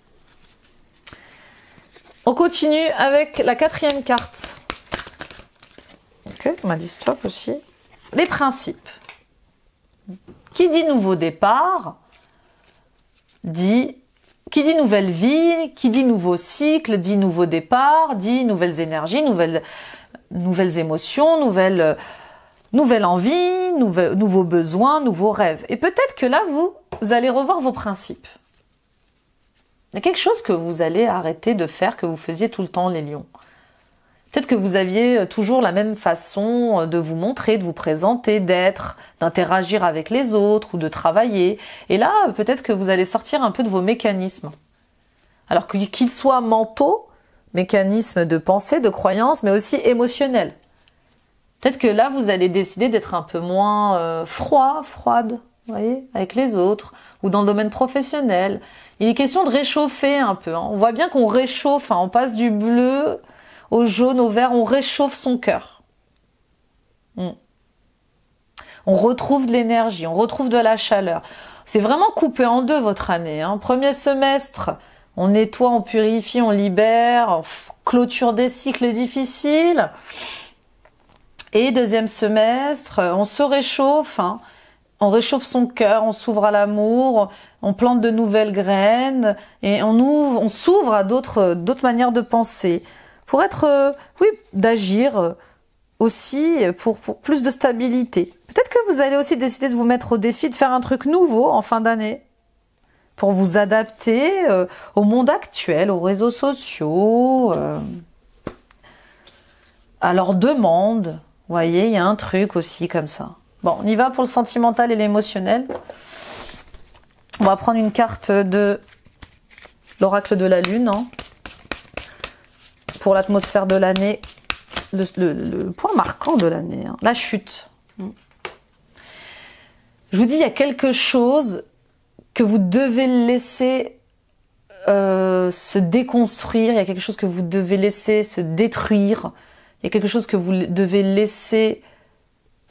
On continue avec la quatrième carte. Ok, on m'a dit stop aussi. Les principes. Qui dit nouveau départ, qui dit nouvelle vie, qui dit nouveau cycle, dit nouveau départ, dit nouvelles énergies, nouvelles émotions, nouvelle envie, nouveaux besoins, nouveaux rêves. Et peut-être que là, vous allez revoir vos principes. Il y a quelque chose que vous allez arrêter de faire que vous faisiez tout le temps, les lions. Peut-être que vous aviez toujours la même façon de vous montrer, de vous présenter, d'être, d'interagir avec les autres ou de travailler. Et là, peut-être que vous allez sortir un peu de vos mécanismes. Alors qu'ils soient mentaux, mécanismes de pensée, de croyance, mais aussi émotionnels. Peut-être que là, vous allez décider d'être un peu moins froide, vous voyez, avec les autres, ou dans le domaine professionnel. Il est question de réchauffer un peu. Hein. On voit bien qu'on réchauffe, hein, on passe du bleu au jaune, au vert, on réchauffe son cœur. On retrouve de l'énergie, on retrouve de la chaleur. C'est vraiment coupé en deux votre année. Hein. Premier semestre, on nettoie, on purifie, on libère, on clôture des cycles difficiles. Et deuxième semestre, on se réchauffe, hein. On réchauffe son cœur, on s'ouvre à l'amour, on plante de nouvelles graines et on s'ouvre à d'autres manières de penser. Pour être, d'agir aussi pour plus de stabilité. Peut-être que vous allez aussi décider de vous mettre au défi de faire un truc nouveau en fin d'année pour vous adapter au monde actuel, aux réseaux sociaux, à leurs demandes. Vous voyez, il y a un truc aussi comme ça. Bon, on y va pour le sentimental et l'émotionnel. On va prendre une carte de l'oracle de la lune, hein. Pour l'atmosphère de l'année, le point marquant de l'année, hein, la chute. Je vous dis, il y a quelque chose que vous devez laisser se déconstruire, il y a quelque chose que vous devez laisser se détruire, il y a quelque chose que vous devez laisser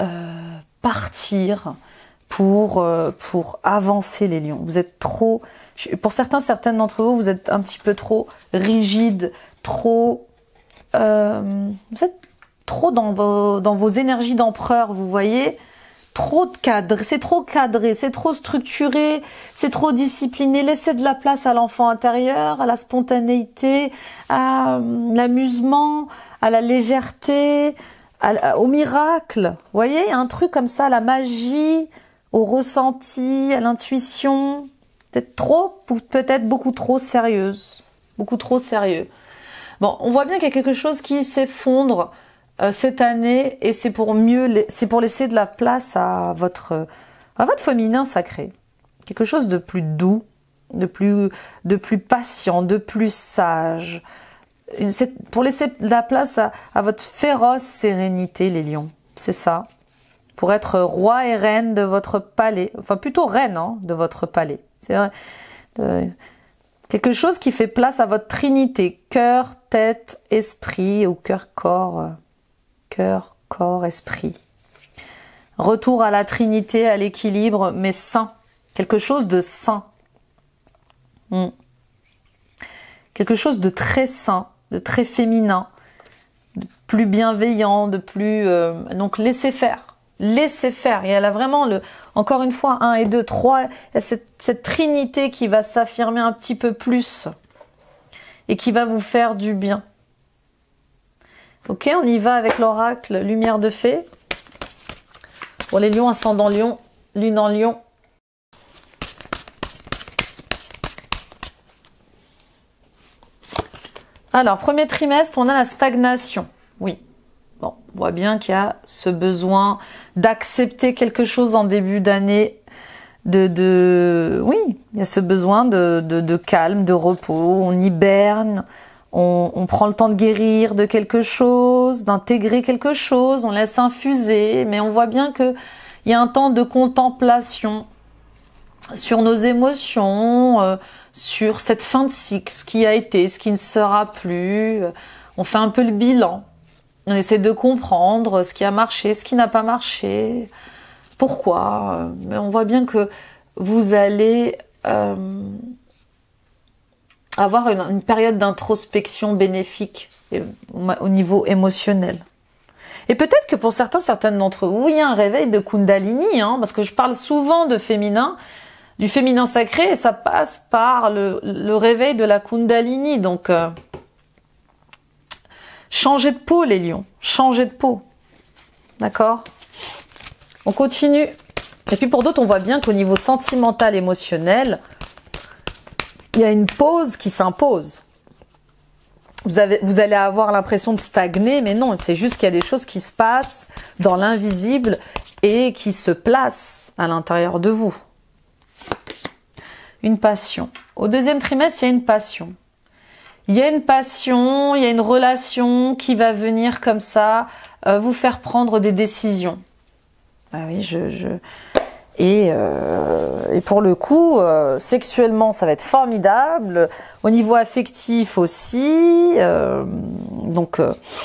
partir pour avancer les lions. Vous êtes trop Pour certaines d'entre vous, vous êtes un petit peu trop rigide, trop... vous êtes trop dans vos énergies d'empereur, vous voyez. Trop de cadre, c'est trop cadré, c'est trop structuré, c'est trop discipliné. Laissez de la place à l'enfant intérieur, à la spontanéité, à l'amusement, à la légèreté, au miracle. Vous voyez, un truc comme ça, à la magie, au ressenti, à l'intuition. Peut-être beaucoup trop sérieuse, beaucoup trop sérieux. Bon, on voit bien qu'il y a quelque chose qui s'effondre cette année, et c'est pour laisser de la place à votre féminin sacré. Quelque chose de plus doux, de plus patient, de plus sage. C'est pour laisser de la place à votre féroce sérénité, les lions. C'est ça. Pour être roi et reine de votre palais. Enfin, plutôt reine, hein, de votre palais. C'est vrai. Quelque chose qui fait place à votre trinité. Cœur, tête, esprit, ou cœur, corps, esprit. Retour à la trinité, à l'équilibre, mais sain. Quelque chose de sain. Quelque chose de très sain, de très féminin, de plus bienveillant, de plus... donc laissez faire. Laissez faire. Il y a là vraiment, encore une fois, 1 et 2, 3, il y a cette trinité qui va s'affirmer un petit peu plus et qui va vous faire du bien. Ok, on y va avec l'oracle Lumière de Fée. Pour les lions, ascendant lion, lune en lion. Alors, premier trimestre, on a la stagnation. Oui. Bon, on voit bien qu'il y a ce besoin d'accepter quelque chose en début d'année. Oui, il y a ce besoin de calme, de repos. On hiberne. On prend le temps de guérir de quelque chose, d'intégrer quelque chose, on laisse infuser, mais on voit bien qu'il y a un temps de contemplation sur nos émotions, sur cette fin de cycle, ce qui a été, ce qui ne sera plus. On fait un peu le bilan, on essaie de comprendre ce qui a marché, ce qui n'a pas marché, pourquoi. Mais on voit bien que vous allez... avoir une période d'introspection bénéfique au niveau émotionnel. Et peut-être que pour certaines d'entre vous, il y a un réveil de Kundalini, hein, parce que je parle souvent de féminin, du féminin sacré, et ça passe par le réveil de la Kundalini. Donc, changez de peau, les lions, changez de peau. D'accord ? On continue. Et puis pour d'autres, on voit bien qu'au niveau sentimental, émotionnel, il y a une pause qui s'impose. Vous allez avoir l'impression de stagner, mais non, c'est juste qu'il y a des choses qui se passent dans l'invisible et qui se placent à l'intérieur de vous. Une passion. Au deuxième trimestre, il y a une passion. Il y a une passion, il y a une relation qui va venir comme ça, vous faire prendre des décisions. Ah oui, Et pour le coup, sexuellement, ça va être formidable. Au niveau affectif aussi. Donc,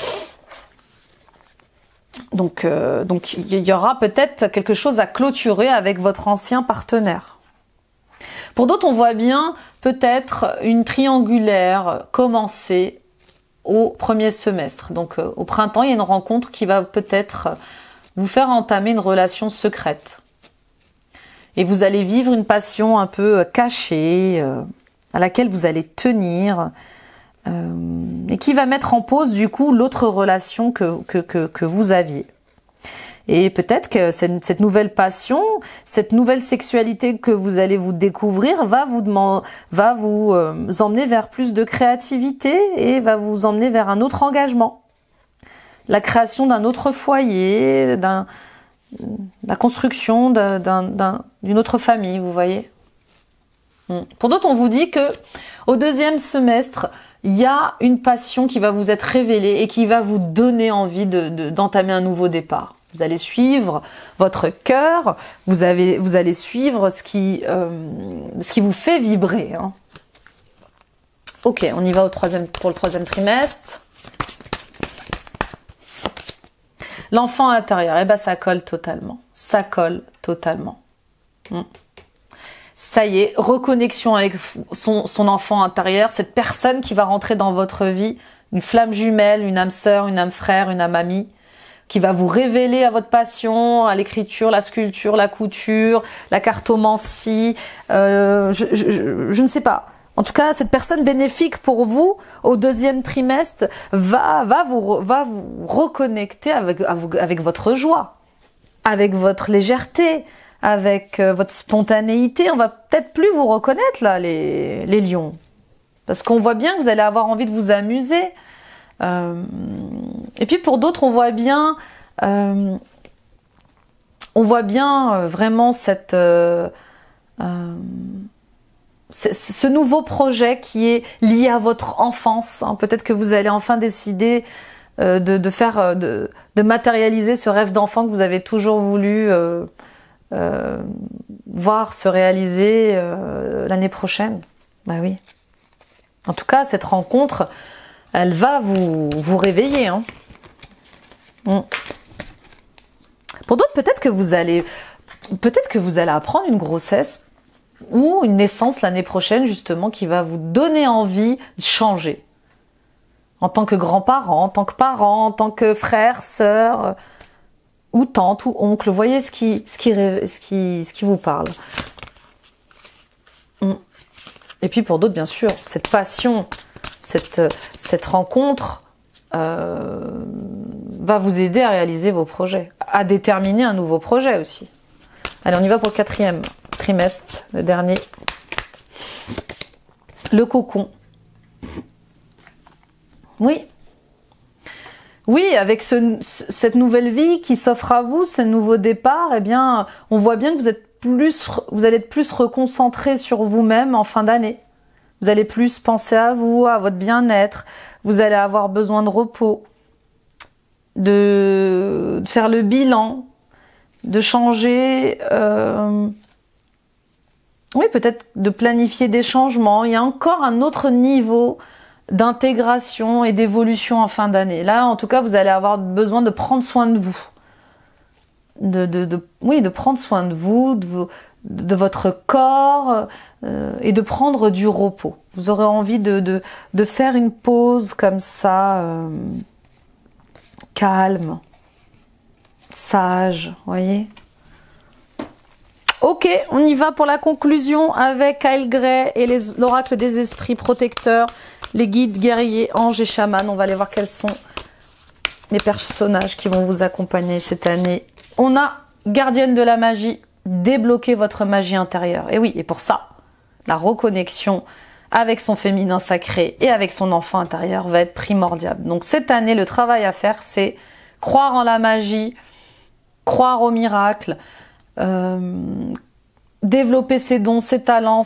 il y aura peut-être quelque chose à clôturer avec votre ancien partenaire. Pour d'autres, on voit bien peut-être une triangulaire commencer au premier semestre. Donc, au printemps, il y a une rencontre qui va peut-être vous faire entamer une relation secrète. Et vous allez vivre une passion un peu cachée, à laquelle vous allez tenir, et qui va mettre en pause du coup l'autre relation que vous aviez. Et peut-être que cette nouvelle passion, cette nouvelle sexualité que vous allez vous découvrir va vous emmener vers plus de créativité et va vous emmener vers un autre engagement. La création d'un autre foyer, la construction d'une autre famille, vous voyez. Pour d'autres, on vous dit que au deuxième semestre, il y a une passion qui va vous être révélée et qui va vous donner envie d'entamer un nouveau départ. Vous allez suivre votre cœur, vous allez suivre ce qui vous fait vibrer. Hein. Ok, on y va pour le troisième trimestre. L'enfant intérieur, eh ben ça colle totalement. Ça colle totalement. Ça y est, reconnexion avec son enfant intérieur, cette personne qui va rentrer dans votre vie, une flamme jumelle, une âme sœur, une âme frère, une âme amie, qui va vous révéler à votre passion, à l'écriture, la sculpture, la couture, la cartomancie, je ne sais pas. En tout cas, cette personne bénéfique pour vous au deuxième trimestre va vous reconnecter avec votre joie, avec votre légèreté, avec votre spontanéité. On va peut-être plus vous reconnaître là, les lions, parce qu'on voit bien que vous allez avoir envie de vous amuser. Et puis pour d'autres, on voit bien vraiment ce nouveau projet qui est lié à votre enfance. Hein. Peut-être que vous allez enfin décider de matérialiser ce rêve d'enfant que vous avez toujours voulu voir se réaliser l'année prochaine. Bah oui. En tout cas, cette rencontre, elle va vous réveiller. Hein. Pour d'autres, peut-être que vous allez apprendre une grossesse ou une naissance l'année prochaine, justement, qui va vous donner envie de changer. En tant que grand-parent, en tant que parent, en tant que frère, sœur, ou tante, ou oncle. Vous voyez ce qui vous parle. Et puis pour d'autres, bien sûr, cette passion, cette rencontre va vous aider à réaliser vos projets, à déterminer un nouveau projet aussi. Allez, on y va pour le 4e trimestre, le dernier. Le cocon. Oui. Oui, avec cette nouvelle vie qui s'offre à vous, ce nouveau départ, eh bien, on voit bien que vous allez être plus reconcentré sur vous-même en fin d'année. Vous allez plus penser à vous, à votre bien-être. Vous allez avoir besoin de repos, de faire le bilan, de changer, oui, peut-être de planifier des changements. Il y a encore un autre niveau d'intégration et d'évolution en fin d'année. Là, en tout cas, vous allez avoir besoin de prendre soin de vous. De prendre soin de vous, de votre corps et de prendre du repos. Vous aurez envie de faire une pause comme ça, calme, sage, voyez. Ok, on y va pour la conclusion avec Kyle Gray et l'oracle des esprits protecteurs, les guides, guerriers, anges et chamans. On va aller voir quels sont les personnages qui vont vous accompagner cette année. On a gardienne de la magie, débloquer votre magie intérieure. Et oui, et pour ça, la reconnexion avec son féminin sacré et avec son enfant intérieur va être primordiale. Donc cette année, le travail à faire, c'est croire en la magie, croire au miracle, développer ses dons, ses talents,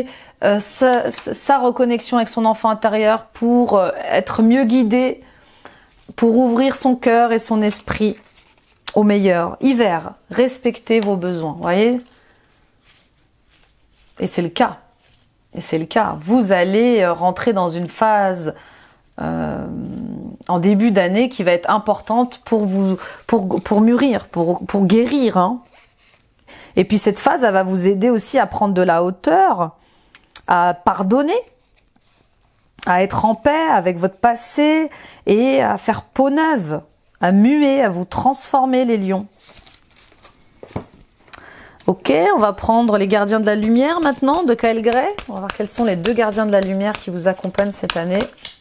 sa reconnexion avec son enfant intérieur pour être mieux guidé, pour ouvrir son cœur et son esprit au meilleur. Hiver, respectez vos besoins, voyez? Et c'est le cas. Et c'est le cas. Vous allez rentrer dans une phase en début d'année qui va être importante pour mûrir, pour guérir. Hein. Et puis cette phase, elle va vous aider aussi à prendre de la hauteur, à pardonner, à être en paix avec votre passé et à faire peau neuve, à muer, à vous transformer les lions. Ok, on va prendre les gardiens de la lumière maintenant de Kyle Gray. On va voir quels sont les 2 gardiens de la lumière qui vous accompagnent cette année.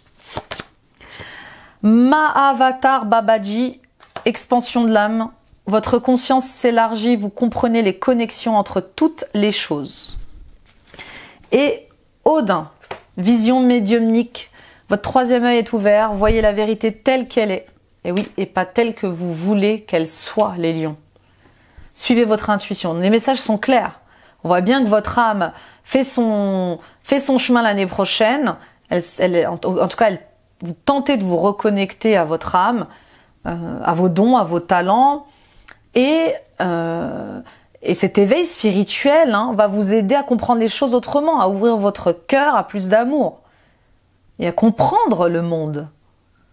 Mahavatar Babaji, expansion de l'âme. Votre conscience s'élargit, vous comprenez les connexions entre toutes les choses. Et Odin, vision médiumnique. Votre 3e œil est ouvert, voyez la vérité telle qu'elle est. Et oui, et pas telle que vous voulez qu'elle soit, les lions. Suivez votre intuition. Les messages sont clairs. On voit bien que votre âme fait son chemin l'année prochaine. En tout cas, vous tentez de vous reconnecter à votre âme, à vos dons, à vos talents. Et cet éveil spirituel va vous aider à comprendre les choses autrement, à ouvrir votre cœur à plus d'amour et à comprendre le monde,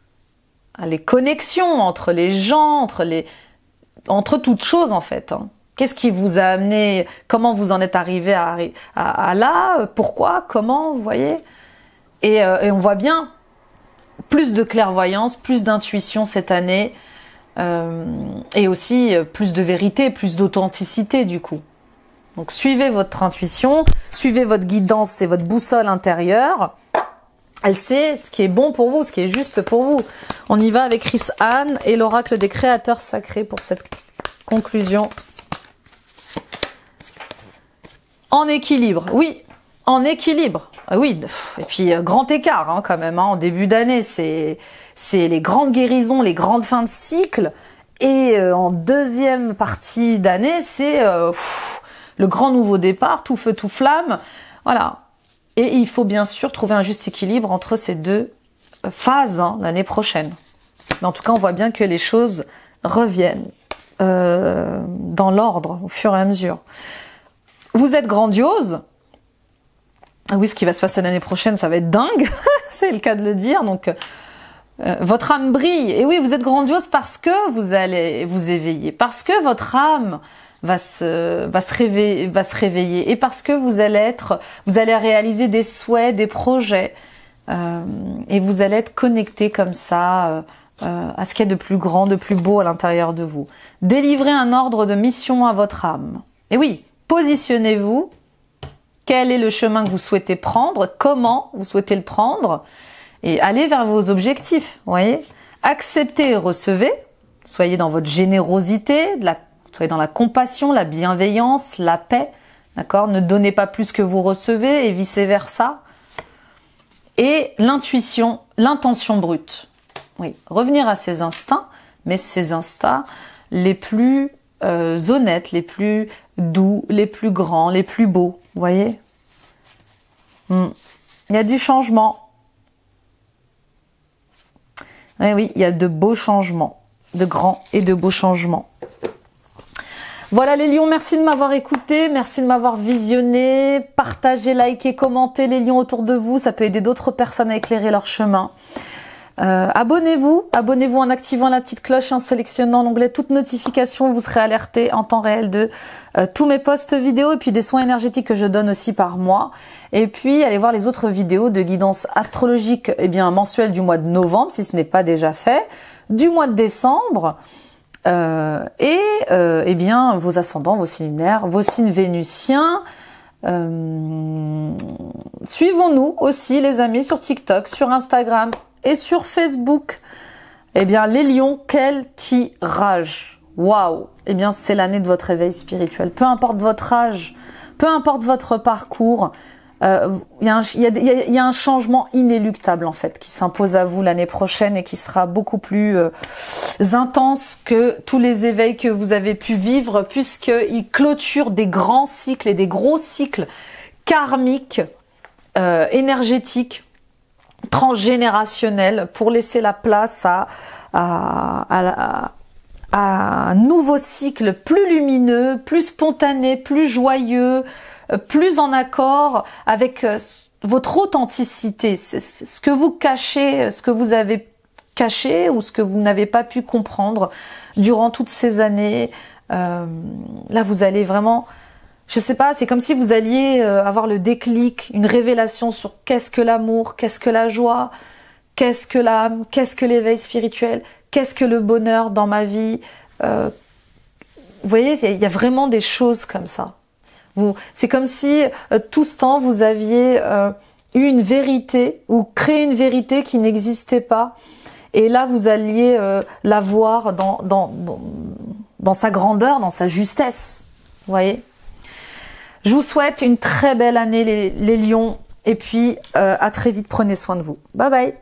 à les connexions entre les gens, entre toutes choses en fait. Qu'est-ce qui vous a amené? Comment vous en êtes arrivé à là? Pourquoi? Comment? Vous voyez? Et on voit bien plus de clairvoyance, plus d'intuition cette année, et aussi plus de vérité, plus d'authenticité du coup. Donc suivez votre intuition, suivez votre guidance et votre boussole intérieure. Elle sait ce qui est bon pour vous, ce qui est juste pour vous. On y va avec Chris Anne et l'oracle des créateurs sacrés pour cette conclusion. En équilibre, oui, en équilibre. Oui, et puis grand écart hein, quand même, hein, en début d'année, c'est les grandes guérisons, les grandes fins de cycle. Et en deuxième partie d'année, c'est le grand nouveau départ, tout feu, tout flamme. Voilà. Et il faut bien sûr trouver un juste équilibre entre ces deux phases hein, l'année prochaine. Mais en tout cas, on voit bien que les choses reviennent dans l'ordre au fur et à mesure. Vous êtes grandiose. Oui, ce qui va se passer l'année prochaine, ça va être dingue. C'est le cas de le dire. Donc, votre âme brille. Et oui, vous êtes grandiose parce que vous allez vous éveiller. Parce que votre âme va se réveiller. Et parce que vous allez réaliser des souhaits, des projets. Et vous allez être connecté comme ça à ce qu'il y a de plus grand, de plus beau à l'intérieur de vous. Délivrez un ordre de mission à votre âme. Et oui, positionnez-vous. Quel est le chemin que vous souhaitez prendre? Comment vous souhaitez le prendre? Et allez vers vos objectifs, voyez. Acceptez et recevez. Soyez dans votre générosité, soyez dans la compassion, la bienveillance, la paix. D'accord? Ne donnez pas plus que vous recevez et vice-versa. Et l'intuition, l'intention brute. Oui, revenir à ses instincts, mais ces instincts les plus honnêtes, les plus doux, les plus grands, les plus beaux. Vous voyez? Il y a du changement. Oui, il y a de beaux changements, de grands et de beaux changements. Voilà les lions, merci de m'avoir écouté, merci de m'avoir visionné. Partagez, likez, commentez les lions autour de vous, ça peut aider d'autres personnes à éclairer leur chemin. Abonnez-vous en activant la petite cloche et en sélectionnant l'onglet toutes notifications, vous serez alerté en temps réel de tous mes posts vidéo et puis des soins énergétiques que je donne aussi par mois. Et puis allez voir les autres vidéos de guidance astrologique mensuelle du mois de novembre si ce n'est pas déjà fait, du mois de décembre vos ascendants, vos signes lunaires, vos signes vénusiens. Suivons-nous aussi les amis sur TikTok, sur Instagram et sur Facebook. Eh bien les lions, quel tirage! Waouh! Eh bien c'est l'année de votre éveil spirituel. Peu importe votre âge, peu importe votre parcours, il y a un changement inéluctable en fait qui s'impose à vous l'année prochaine et qui sera beaucoup plus intense que tous les éveils que vous avez pu vivre, puisqu'il clôture des grands cycles et des gros cycles karmiques, énergétiques, transgénérationnels, pour laisser la place à un nouveau cycle plus lumineux, plus spontané, plus joyeux, plus en accord avec votre authenticité, ce que vous cachez, ce que vous avez caché ou ce que vous n'avez pas pu comprendre durant toutes ces années. Là, vous allez vraiment, je sais pas, c'est comme si vous alliez avoir le déclic, une révélation sur qu'est-ce que l'amour, qu'est-ce que la joie, qu'est-ce que l'âme, qu'est-ce que l'éveil spirituel, qu'est-ce que le bonheur dans ma vie. Vous voyez, il y a vraiment des choses comme ça. C'est comme si tout ce temps vous aviez eu une vérité ou créé une vérité qui n'existait pas, et là vous alliez la voir dans sa grandeur, dans sa justesse. Vous voyez. Je vous souhaite une très belle année les lions, et puis à très vite, prenez soin de vous. Bye bye.